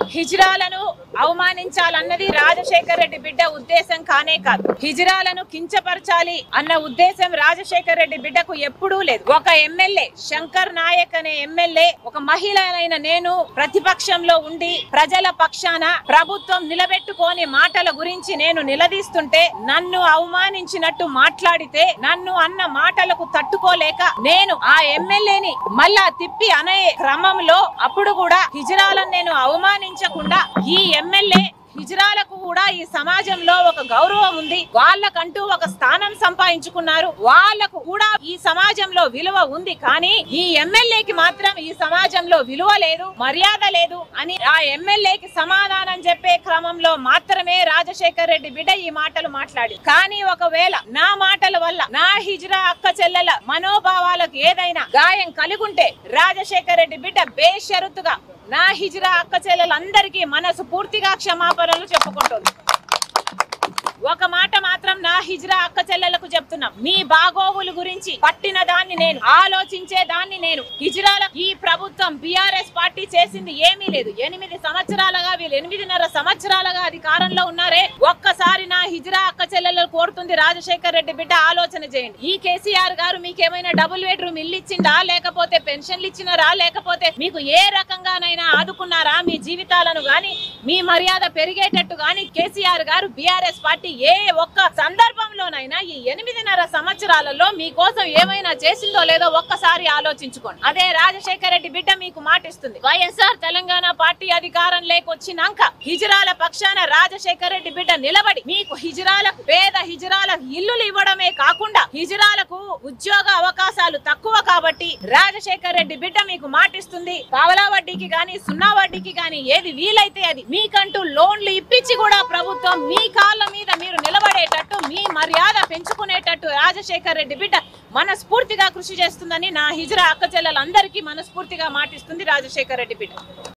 హిజ్రాలను అవమానించాలన్నది రాజశేఖర రెడ్డి బిడ్డ ఉద్దేశం కానే కాదు. హిజ్రాలను కించపరచాలి అన్న ఉద్దేశం రాజశేఖర రెడ్డి బిడ్డకు ఎప్పుడూ లేదు. ఒక ఎమ్మెల్యే శంకర్ నాయక్ అనే ఎమ్మెల్యే, ఒక మహిళనైన నేను ప్రతిపక్షంలో ఉండి ప్రజల పక్షాన ప్రభుత్వం నిలబెట్టుకోని మాటల గురించి నేను నిలదీస్తుంటే నన్ను అవమానించినట్టు మాట్లాడితే నన్ను అన్న మాటలకు తట్టుకోలేక నేను ఆ ఎమ్మెల్యేని మళ్ళా తిప్పి అనే క్రమంలో అప్పుడు కూడా హిజ్రాలను నేను అవమానించకుండా ఈ ఎమ్మెల్యే హిజ్రాలకు కూడా ఈ సమాజంలో ఒక గౌరవం ఉంది, వాళ్ళకంటూ ఒక స్థానం సంపాదించుకున్నారు, వాళ్ళకు కూడా ఈ సమాజంలో విలువ ఉంది, కానీ ఈ ఎమ్మెల్యేకి మాత్రం ఈ సమాజంలో విలువ లేదు, మర్యాద లేదు అని ఆ ఎమ్మెల్యేకి సమాధానం చెప్పే క్రమంలో మాత్రమే రాజశేఖర రెడ్డి బిడ్డ ఈ మాటలు మాట్లాడి. కానీ ఒకవేళ నా మాటల వల్ల నా హిజ్రా అక్క చెల్లెల మనోభావాలకు ఏదైనా గాయం కలిగుంటే రాజశేఖర రెడ్డి బిడ్డ బేషరతుగా నా హిజ్రా అక్క చెల్లెలందరికీ మనసు పూర్తిగా క్షమాపణలు చెప్పుకుంటుంది. ఒక మాట మాత్రం నా హిజ్రా అక్క చెల్లెలకు చెప్తున్నా, మీ బాగోగులు గురించి పట్టిన దాన్ని నేను, ఆలోచించే దాన్ని నేను. హిజ్రాల ఈ ప్రభుత్వం బీఆర్ఎస్ పార్టీ చేసింది ఏమీ లేదు. 8 సంవత్సరాలుగా వీళ్ళు 8.5 సంవత్సరాలుగా అధికారంలో ఉన్నారే. ఒక్కసారి నా హిజ్రా అక్క చెల్లెలు కోరుతుంది రాజశేఖర రెడ్డి బిడ్డ ఆలోచన చేయండి. ఈ కేసీఆర్ గారు మీకేమైనా డబుల్ బెడ్రూమ్ ఇల్లు ఇచ్చిందా, లేకపోతే పెన్షన్లు ఇచ్చినారా, లేకపోతే మీకు ఏ రకంగానైనా ఆదుకున్నారా మీ జీవితాలను గాని, మీ మర్యాద పెరిగేటట్టు గాని కేసీఆర్ గారు బీఆర్ఎస్ పార్టీ ఏ ఒక్క సందర్భంలోనైనా ఈ 8.5 సంవత్సరాలలో మీకోసం ఏమైనా చేసిందో లేదో ఒక్కసారి ఆలోచించుకోండి. అదే రాజశేఖర రెడ్డి బిడ్డ మీకు మాటిస్తుంది. వైఎస్ఆర్ తెలంగాణ పార్టీ అధికారం లేకొచ్చినాక హిజ్రాల పక్షాన రాజశేఖర రెడ్డి బిడ్డ నిలబడి మీకు హిజ్రాలకు, పేద హిజ్రాలకు ఇల్లులు ఇవ్వడమే కాకుండా హిజ్రాలకు ఉద్యోగ అవకాశాలు తక్కువ కాబట్టి రాజశేఖర రెడ్డి బిడ్డ మీకు మాటిస్తుంది. పావలా వడ్డీకి గాని, సున్నా వడ్డీకి గాని ఏది వీలైతే అది మీకంటూ లోన్లు ఇప్పించి కూడా ప్రభుత్వం మీ కాళ్ళ మీద మీరు నిలబడేటట్టు, మీ మర్యాద పెంచుకునేటట్టు రాజశేఖర రెడ్డి బిడ్డ మనస్ఫూర్తిగా కృషి చేస్తుందని నా హిజ్రా అక్క చెల్లెలందరికీ మనస్ఫూర్తిగా మాటిస్తుంది రాజశేఖర రెడ్డి బిడ్డ.